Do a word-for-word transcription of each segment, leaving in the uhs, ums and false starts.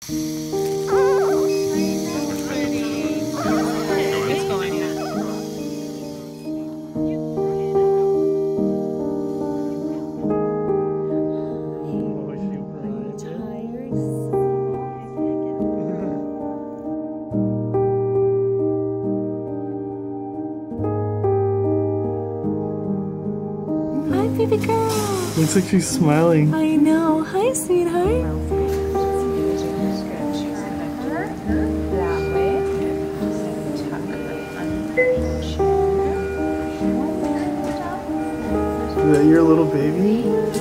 Baby girl. Looks like she's smiling. I know. Hi, sweetheart. That way. Tuck under the chin. Is that your little baby?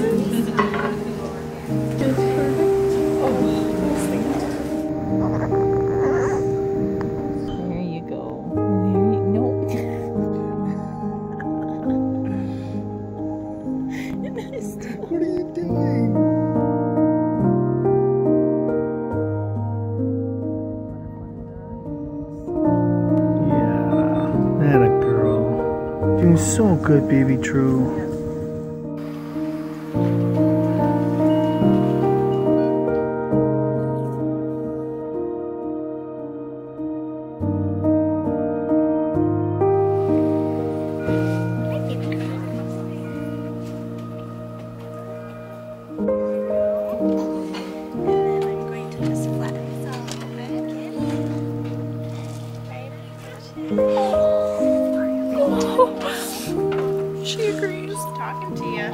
There you go. There you no. What are you doing? Yeah, that a girl. Doing so good, baby True. She agrees. Talking to you.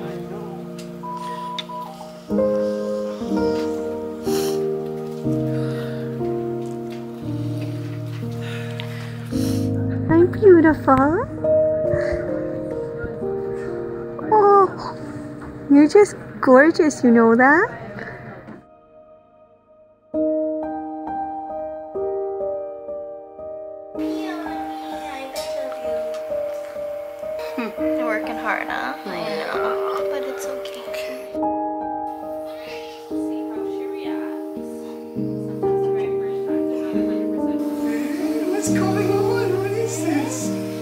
I'm beautiful. Oh, you're just gorgeous, you know that? You're working hard, huh? I know, but it's okay. What's going on? What is this?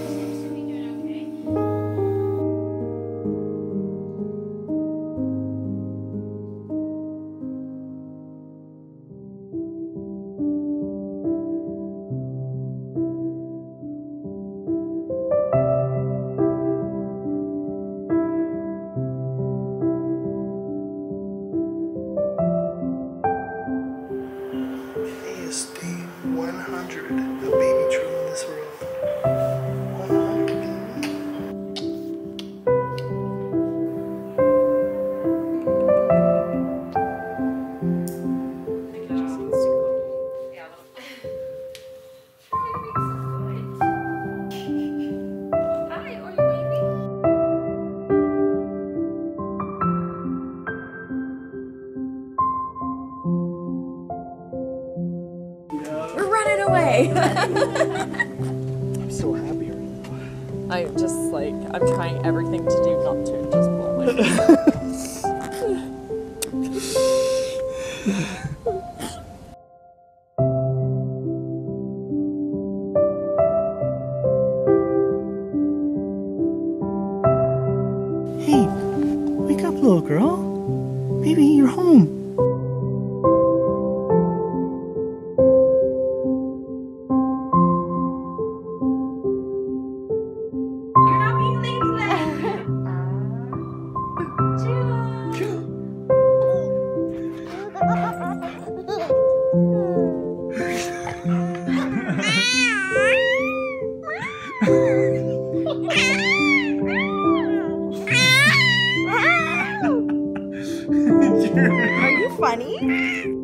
one hundred, a baby true in this world. one hundred. We're running away. I'm so happy right now. I'm just like, I'm trying everything to do not to just blow my Hey, wake up, little girl. Baby, you're home. Are you funny?